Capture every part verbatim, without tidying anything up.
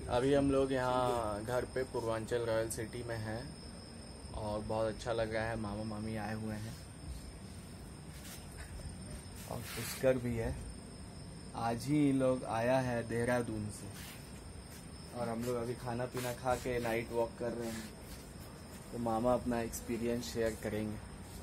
अभी हम लोग यहाँ घर पे पूर्वांचल रॉयल सिटी में हैं और बहुत अच्छा लग रहा है। मामा मामी आए हुए हैं और पुष्कर भी है। आज ही ये लोग आया है देहरादून से और हम लोग अभी खाना पीना खा के नाइट वॉक कर रहे हैं। तो मामा अपना एक्सपीरियंस शेयर करेंगे।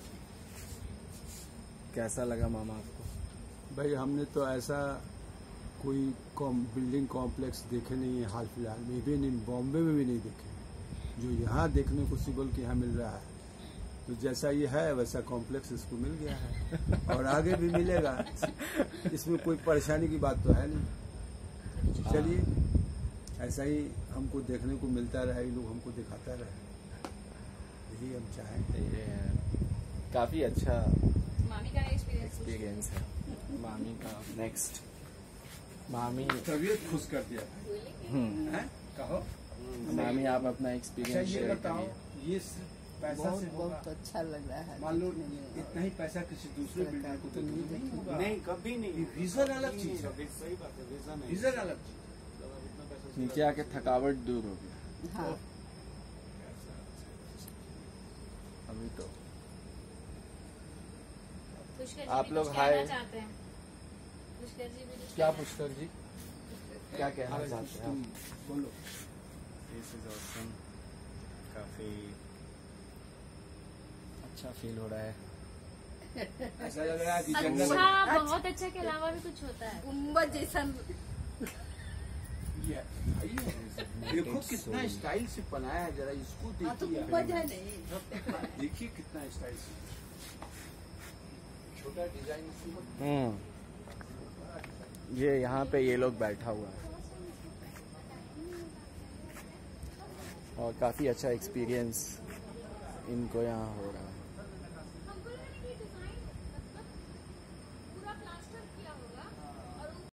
कैसा लगा मामा आपको? भाई हमने तो ऐसा कोई बिल्डिंग कॉम्प्लेक्स देखे नहीं है हाल फिलहाल में, इवन इन बॉम्बे में भी नहीं देखे जो यहाँ देखने को सिबल के यहाँ मिल रहा है। तो जैसा ये है वैसा कॉम्प्लेक्स इसको मिल गया है और आगे भी मिलेगा। इसमें कोई परेशानी की बात तो है नहीं। चलिए ऐसा ही हमको देखने को मिलता रहे, ये लोग हमको दिखाता रहे, यही हम चाहें। काफी अच्छा मामी का एक्सपीरियंस है। मामी का नेक्स्ट मामी तबीयत खुश कर दिया। हम्म कहो मामी आप अपना एक्सपीरियंस शेयर बताओ। ये पैसा बहुत से बहुत अच्छा लग रहा है। मान लो इतना ही पैसा किसी दूसरे बिल्डिंग को तो नहीं होगा। नहीं, कभी नहीं। विजन अलग चीज है। सही बात है, विजन अलग चीज। नीचे आके थकावट दूर हो गई। हाँ। अभी तो पुष्कर आप जी लोग कुछ हाय कहना चाहते हैं? पुष्कर जी भी कुछ क्या कहना- पुष्कर जी क्या कहना चाहते हैं? बोलो। This is awesome. काफी अच्छा फील हो रहा है। ऐसा लग रहा है कि जंगल अच्छा, बहुत अच्छा के अलावा भी कुछ होता है। गुम्बद जैसा ये देखो कितना स्टाइल से बनाया है, जरा इसको हाँ, तो देखिए। गुम्बद है नहीं। देखिए कितना स्टाइल से छोटा डिजाइन। हम्म ये यहाँ पे ये लोग बैठा हुआ है और काफी अच्छा एक्सपीरियंस इनको यहाँ हो रहा है।